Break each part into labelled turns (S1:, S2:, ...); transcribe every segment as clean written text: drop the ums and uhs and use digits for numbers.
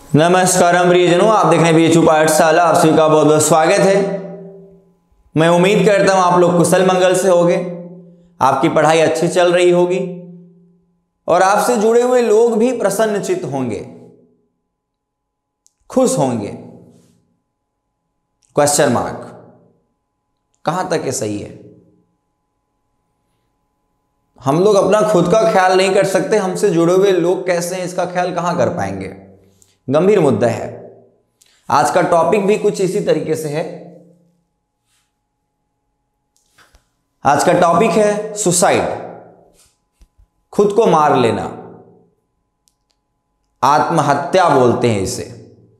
S1: नमस्कार प्रियजनों, आप देख रहे हैं बीएचयू पाठशाला। आप सभी का बहुत बहुत स्वागत है। मैं उम्मीद करता हूं आप लोग कुशल मंगल से होंगे, आपकी पढ़ाई अच्छी चल रही होगी और आपसे जुड़े हुए लोग भी प्रसन्नचित्त होंगे, खुश होंगे। क्वेश्चन मार्क, कहां तक ये सही है? हम लोग अपना खुद का ख्याल नहीं कर सकते, हमसे जुड़े हुए लोग कैसे हैं इसका ख्याल कहां कर पाएंगे? गंभीर मुद्दा है। आज का टॉपिक भी कुछ इसी तरीके से है। आज का टॉपिक है सुसाइड, खुद को मार लेना, आत्महत्या बोलते हैं इसे।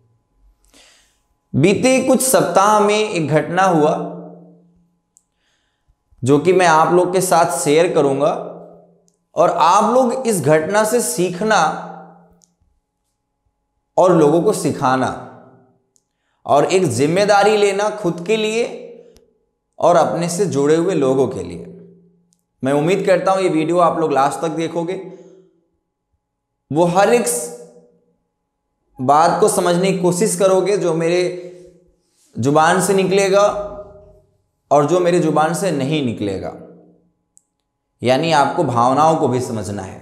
S1: बीते कुछ सप्ताह में एक घटना हुआ जो कि मैं आप लोग के साथ शेयर करूंगा और आप लोग इस घटना से सीखना और लोगों को सिखाना और एक जिम्मेदारी लेना खुद के लिए और अपने से जुड़े हुए लोगों के लिए। मैं उम्मीद करता हूं ये वीडियो आप लोग लास्ट तक देखोगे, वो हर एक बात को समझने की कोशिश करोगे जो मेरे जुबान से निकलेगा और जो मेरे जुबान से नहीं निकलेगा, यानी आपको भावनाओं को भी समझना है।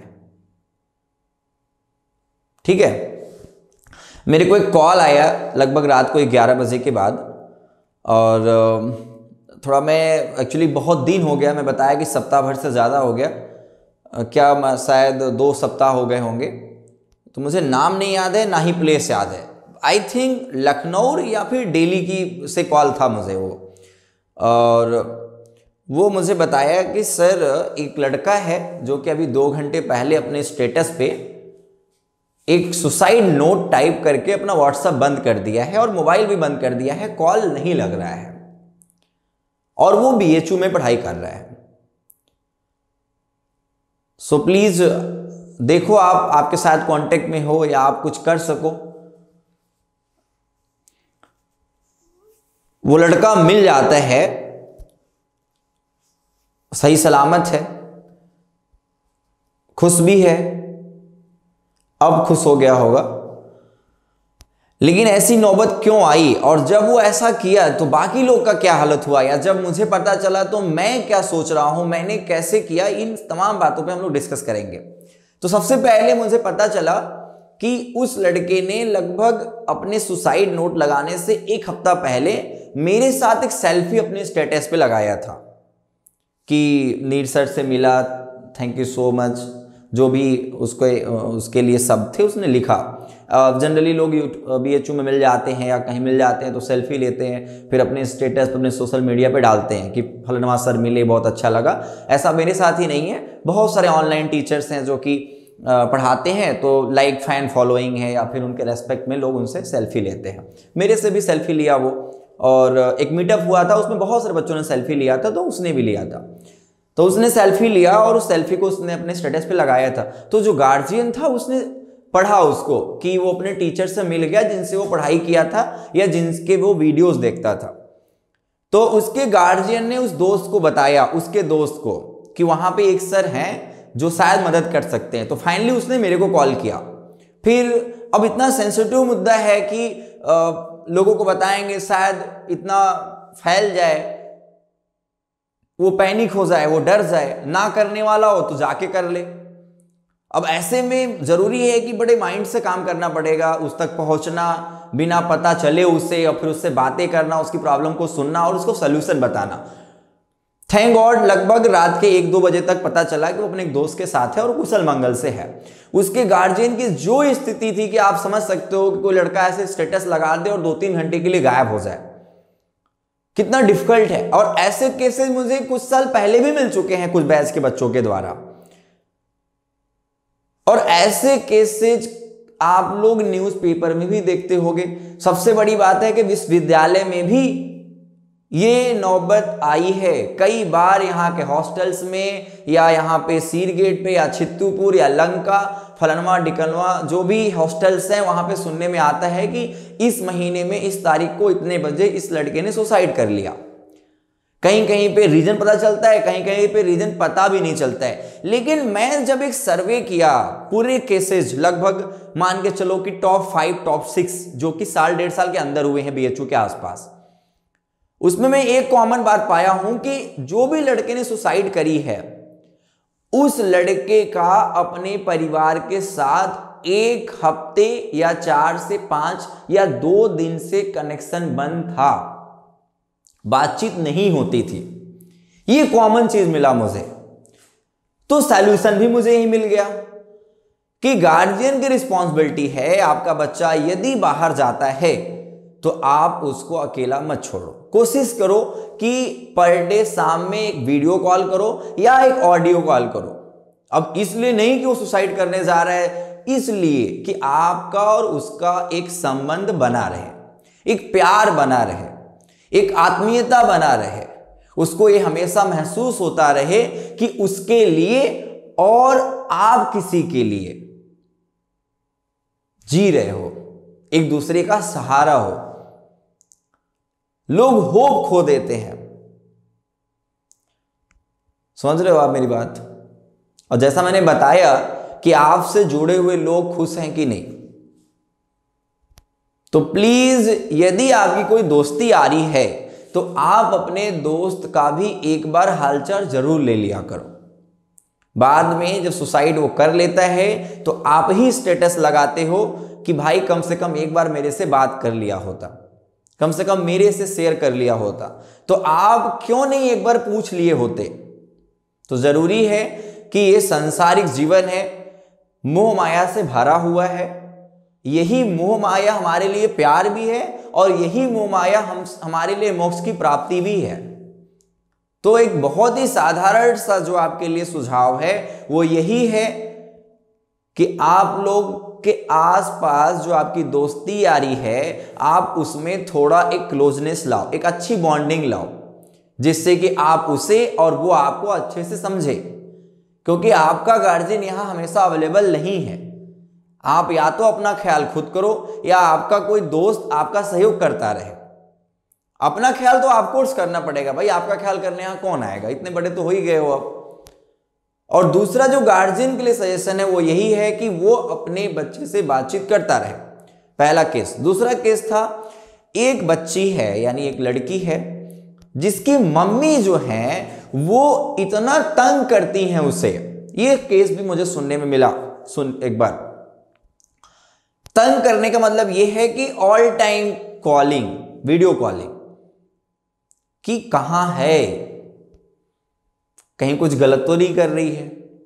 S1: ठीक है? मेरे को एक कॉल आया लगभग रात को 11 बजे के बाद और थोड़ा मैं एक्चुअली बहुत दिन हो गया, मैं बताया कि सप्ताह भर से ज़्यादा हो गया, क्या शायद 2 सप्ताह हो गए होंगे, तो मुझे नाम नहीं याद है ना ही प्लेस याद है। आई थिंक लखनऊ या फिर दिल्ली की से कॉल था मुझे वो, और वो मुझे बताया कि सर एक लड़का है जो कि अभी 2 घंटे पहले अपने स्टेटस पे एक सुसाइड नोट टाइप करके अपना व्हाट्सएप बंद कर दिया है और मोबाइल भी बंद कर दिया है, कॉल नहीं लग रहा है और वो बीएचयू में पढ़ाई कर रहा है। सो प्लीज देखो, आप आपके साथ कांटेक्ट में हो या आप कुछ कर सको। वो लड़का मिल जाता है, सही सलामत है, खुश भी है, अब खुश हो गया होगा। लेकिन ऐसी नौबत क्यों आई और जब वो ऐसा किया तो बाकी लोग का क्या हालत हुआ, या जब मुझे पता चला तो मैं क्या सोच रहा हूं, मैंने कैसे किया, इन तमाम बातों पे हम लोग डिस्कस करेंगे। तो सबसे पहले मुझे पता चला कि उस लड़के ने लगभग अपने सुसाइड नोट लगाने से 1 हफ्ता पहले मेरे साथ एक सेल्फी अपने स्टेटस पे लगाया था कि नीर सर से मिला, थैंक यू सो मच, जो भी उसके लिए सब थे उसने लिखा। जनरली लोग बीएचयू में मिल जाते हैं या कहीं मिल जाते हैं तो सेल्फी लेते हैं, फिर अपने स्टेटस अपने सोशल मीडिया पे डालते हैं कि फलाना सर मिले, बहुत अच्छा लगा। ऐसा मेरे साथ ही नहीं है, बहुत सारे ऑनलाइन टीचर्स हैं जो कि पढ़ाते हैं, तो लाइक फैन फॉलोइंग है या फिर उनके रेस्पेक्ट में लोग उनसे सेल्फी लेते हैं। मेरे से भी सेल्फी लिया वो, और एक मीटअप हुआ था उसमें बहुत सारे बच्चों ने सेल्फी लिया था, तो उसने भी लिया था। तो उसने सेल्फी लिया और उस सेल्फी को उसने अपने स्टेटस पे लगाया था। तो जो गार्जियन था उसने पढ़ा उसको कि वो अपने टीचर से मिल गया जिनसे वो पढ़ाई किया था या जिनके वो वीडियोस देखता था। तो उसके गार्जियन ने उस दोस्त को बताया, उसके दोस्त को, कि वहां पे एक सर हैं जो शायद मदद कर सकते हैं। तो फाइनली उसने मेरे को कॉल किया। फिर अब इतना सेंसिटिव मुद्दा है कि लोगों को बताएंगे, शायद इतना फैल जाए, वो पैनिक हो जाए, वो डर जाए, ना करने वाला हो तो जाके कर ले। अब ऐसे में जरूरी है कि बड़े माइंड से काम करना पड़ेगा, उस तक पहुंचना, बिना पता चले उसे, और फिर उससे बातें करना, उसकी प्रॉब्लम को सुनना और उसको सोल्यूशन बताना। थैंक गॉड लगभग रात के 1-2 बजे तक पता चला कि वो अपने एक दोस्त के साथ है और कुशल मंगल से है। उसके गार्जियन की जो स्थिति थी कि आप समझ सकते हो कि कोई लड़का ऐसे स्टेटस लगा दे और 2-3 घंटे के लिए गायब हो जाए, कितना डिफिकल्ट है। और ऐसे केसेस मुझे कुछ साल पहले भी मिल चुके हैं कुछ बैच के बच्चों के द्वारा, और ऐसे केसेस आप लोग न्यूज़पेपर में भी देखते होंगे। सबसे बड़ी बात है कि विश्वविद्यालय में भी ये नौबत आई है कई बार, यहाँ के हॉस्टल्स में या यहाँ पे सीरगेट पे या छित्तूपुर या लंका, फलनवा डिकनवा, जो भी हॉस्टल्स हैं वहां पे सुनने में आता है कि इस महीने में इस तारीख को इतने बजे इस लड़के ने सुसाइड कर लिया। कहीं कहीं पे रीजन पता चलता है, कहीं कहीं पे रीजन पता भी नहीं चलता है। लेकिन मैं जब एक सर्वे किया पूरे केसेस, लगभग मान के चलो कि टॉप 5 टॉप 6 जो कि साल 1.5 साल के अंदर हुए हैं बीएचयू के आसपास, उसमें मैं एक कॉमन बात पाया हूं कि जो भी लड़के ने सुसाइड करी है उस लड़के का अपने परिवार के साथ 1 हफ्ते या 4 से 5 या 2 दिन से कनेक्शन बंद था, बातचीत नहीं होती थी। ये कॉमन चीज मिला मुझे। तो सॉल्यूशन भी मुझे यही मिल गया कि गार्जियन की रिस्पॉन्सिबिलिटी है, आपका बच्चा यदि बाहर जाता है तो आप उसको अकेला मत छोड़ो। कोशिश करो कि पर डे शाम में एक वीडियो कॉल करो या एक ऑडियो कॉल करो। अब इसलिए नहीं कि वो सुसाइड करने जा रहा है, इसलिए कि आपका और उसका एक संबंध बना रहे, एक प्यार बना रहे, एक आत्मीयता बना रहे, उसको ये हमेशा महसूस होता रहे कि उसके लिए और आप किसी के लिए जी रहे हो, एक दूसरे का सहारा हो। लोग होप खो देते हैं, समझ रहे हो आप मेरी बात? और जैसा मैंने बताया कि आपसे जुड़े हुए लोग खुश हैं कि नहीं, तो प्लीज यदि आपकी कोई दोस्ती आ रही है तो आप अपने दोस्त का भी एक बार हालचाल जरूर ले लिया करो। बाद में जब सुसाइड वो कर लेता है तो आप ही स्टेटस लगाते हो कि भाई कम से कम एक बार मेरे से बात कर लिया होता, कम से कम मेरे से शेयर कर लिया होता, तो आप क्यों नहीं एक बार पूछ लिए होते। तो जरूरी है कि ये सांसारिक जीवन है, मोह माया से भरा हुआ है। यही मोह माया हमारे लिए प्यार भी है और यही मोह माया हमारे लिए मोक्ष की प्राप्ति भी है। तो एक बहुत ही साधारण सा जो आपके लिए सुझाव है वो यही है कि आप लोग के आसपास जो आपकी दोस्ती यारी है, आप उसमें थोड़ा एक क्लोजनेस लाओ, एक अच्छी बॉन्डिंग लाओ, जिससे कि आप उसे और वो आपको अच्छे से समझे। क्योंकि आपका गार्जियन यहां हमेशा अवेलेबल नहीं है। आप या तो अपना ख्याल खुद करो या आपका कोई दोस्त आपका सहयोग करता रहे। अपना ख्याल तो आपको करना पड़ेगा भाई, आपका ख्याल करने यहां कौन आएगा, इतने बड़े तो हो ही गए हो अब। और दूसरा जो गार्जियन के लिए सजेशन है वो यही है कि वो अपने बच्चे से बातचीत करता रहे। पहला केस। दूसरा केस था, एक बच्ची है यानी एक लड़की है जिसकी मम्मी जो है वो इतना तंग करती हैं उसे। ये केस भी मुझे सुनने में मिला। सुन एक बार, तंग करने का मतलब ये है कि all time calling, video calling, कि कहां है, कहीं कुछ गलत तो नहीं कर रही है,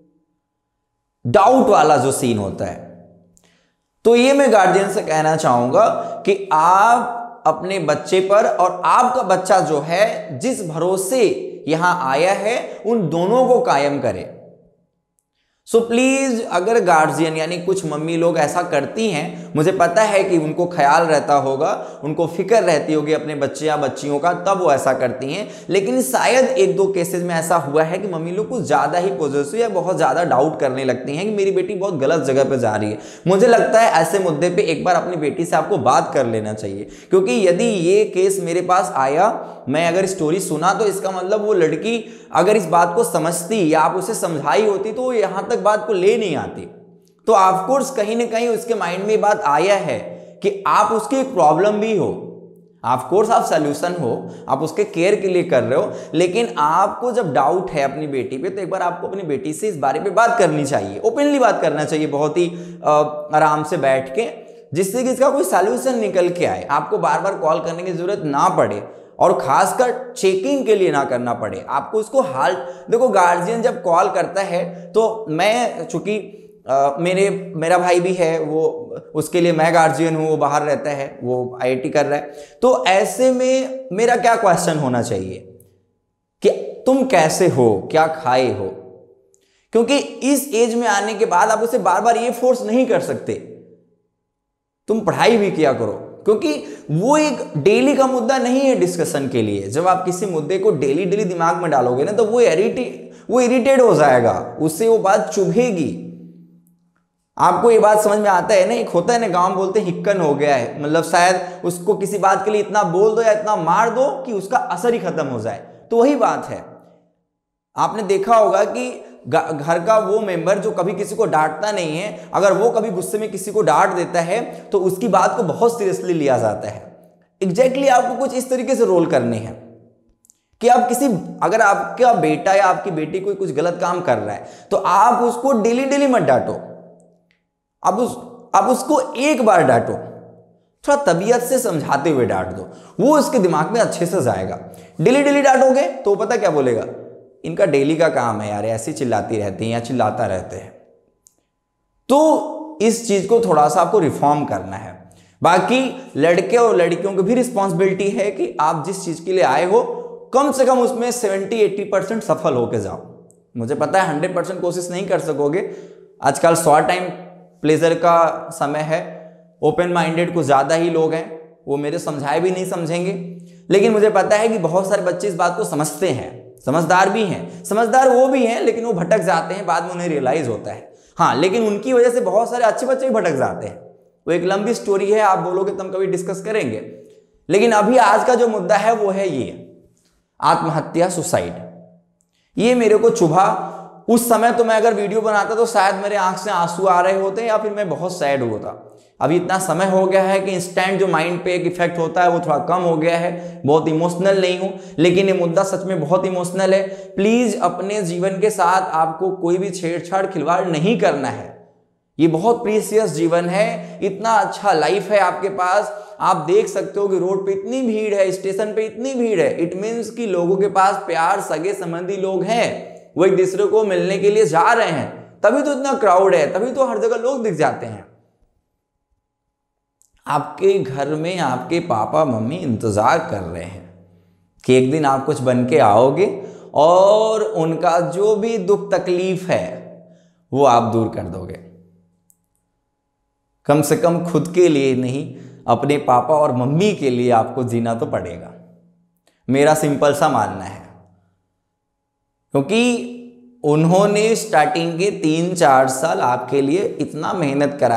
S1: डाउट वाला जो सीन होता है। तो ये मैं गार्जियन से कहना चाहूंगा कि आप अपने बच्चे पर और आपका बच्चा जो है जिस भरोसे यहां आया है उन दोनों को कायम करें। सो प्लीज, अगर गार्जियन यानी कुछ मम्मी लोग ऐसा करती हैं, मुझे पता है कि उनको ख्याल रहता होगा, उनको फिक्र रहती होगी अपने बच्चे या बच्चियों का, तब वो ऐसा करती हैं। लेकिन शायद 1-2 केसेस में ऐसा हुआ है कि मम्मी लोग कुछ ज़्यादा ही पॉजिटिव या बहुत ज़्यादा डाउट करने लगती हैं कि मेरी बेटी बहुत गलत जगह पर जा रही है। मुझे लगता है ऐसे मुद्दे पर एक बार अपनी बेटी से आपको बात कर लेना चाहिए, क्योंकि यदि ये केस मेरे पास आया, मैं अगर स्टोरी सुना, तो इसका मतलब वो लड़की अगर इस बात को समझती या आप उसे समझाई होती तो वो यहां तक बात को ले नहीं आती। तो ऑफ कोर्स कहीं ना कहीं उसके माइंड में बात आया है कि आप उसकी एक प्रॉब्लम भी हो, ऑफ कोर्स आप सॉल्यूशन हो, आप उसके केयर के लिए कर रहे हो। लेकिन आपको जब डाउट है अपनी बेटी पे, तो एक बार आपको अपनी बेटी से इस बारे पे बात करनी चाहिए, ओपनली बात करना चाहिए, बहुत ही आराम से बैठ के, जिससे कि इसका कोई सॉल्यूशन निकल के आए, आपको बार बार कॉल करने की जरूरत ना पड़े और खासकर चेकिंग के लिए ना करना पड़े। आपको उसको हाल देखो, गार्जियन जब कॉल करता है तो मैं, चूंकि मेरा भाई भी है, वो उसके लिए मैं गार्जियन हूं, वो बाहर रहता है, वो आईआईटी कर रहा है, तो ऐसे में मेरा क्या क्वेश्चन होना चाहिए कि तुम कैसे हो, क्या खाए हो, क्योंकि इस एज में आने के बाद आप उसे बार बार ये फोर्स नहीं कर सकते तुम पढ़ाई भी किया करो, क्योंकि वो एक डेली का मुद्दा नहीं है डिस्कशन के लिए। जब आप किसी मुद्दे को डेली दिमाग में डालोगे ना, तो वो इरिटेट हो जाएगा, उससे वो बात चुभेगी। आपको ये बात समझ में आता है ना, एक होता है ना, गांव बोलते हैं हिक्कन हो गया है, मतलब शायद उसको किसी बात के लिए इतना बोल दो या इतना मार दो कि उसका असर ही खत्म हो जाए। तो वही बात है, आपने देखा होगा कि घर का वो मेंबर जो कभी किसी को डांटता नहीं है, अगर वो कभी गुस्से में किसी को डांट देता है तो उसकी बात को बहुत सीरियसली लिया जाता है। एग्जैक्टली आपको कुछ इस तरीके से रोल करने हैं कि आप अगर आपका बेटा या आपकी बेटी कोई कुछ गलत काम कर रहा है तो आप उसको डेली डेली मत डांटो, आप उसको एक बार डांटो, थोड़ा तबीयत से समझाते हुए डांट दो, वो उसके दिमाग में अच्छे से जाएगा। डेली डेली डांटोगे तो पता क्या बोलेगा, इनका डेली का काम है यार, ऐसी चिल्लाती रहती हैं या चिल्लाता रहते हैं। तो इस चीज को थोड़ा सा आपको रिफॉर्म करना है। बाकी लड़के और लड़कियों की भी रिस्पॉन्सिबिलिटी है कि आप जिस चीज के लिए आए हो कम से कम उसमें 70-80% सफल होके जाओ। मुझे पता है 100% कोशिश नहीं कर सकोगे, आजकल शॉर्ट टाइम प्लेजर का समय है, ओपन माइंडेड कुछ ज्यादा ही लोग हैं, वो मेरे समझाए भी नहीं समझेंगे। लेकिन मुझे पता है कि बहुत सारे बच्चे इस बात को समझते हैं, समझदार भी हैं, समझदार वो भी हैं, लेकिन वो भटक जाते हैं, बाद में उन्हें रियलाइज होता है। हाँ, लेकिन उनकी वजह से बहुत सारे अच्छे बच्चे भी भटक जाते हैं। वो एक लंबी स्टोरी है, आप बोलोगे तो हम कभी डिस्कस करेंगे। लेकिन अभी आज का जो मुद्दा है वो है ये आत्महत्या, सुसाइड। ये मेरे को चुभा। उस समय तो मैं अगर वीडियो बनाता तो शायद मेरे आंख से आंसू आ रहे होते या फिर मैं बहुत सैड होता। अभी इतना समय हो गया है कि इंस्टेंट जो माइंड पे एक इफेक्ट होता है वो थोड़ा कम हो गया है, बहुत इमोशनल नहीं हूं, लेकिन ये मुद्दा सच में बहुत इमोशनल है। प्लीज अपने जीवन के साथ आपको कोई भी छेड़छाड़, खिलवाड़ नहीं करना है। ये बहुत प्रीसियस जीवन है, इतना अच्छा लाइफ है आपके पास। आप देख सकते हो कि रोड पे इतनी भीड़ है, स्टेशन पे इतनी भीड़ है, इट मीन्स कि लोगों के पास प्यार, सगे संबंधी लोग हैं, वो एक दूसरे को मिलने के लिए जा रहे हैं, तभी तो इतना क्राउड है, तभी तो हर जगह लोग दिख जाते हैं। आपके घर में आपके पापा मम्मी इंतजार कर रहे हैं कि एक दिन आप कुछ बन के आओगे और उनका जो भी दुख तकलीफ है वो आप दूर कर दोगे। कम से कम खुद के लिए नहीं, अपने पापा और मम्मी के लिए आपको जीना तो पड़ेगा, मेरा सिंपल सा मानना है। क्योंकि उन्होंने स्टार्टिंग के 3-4 साल आपके लिए इतना मेहनत करा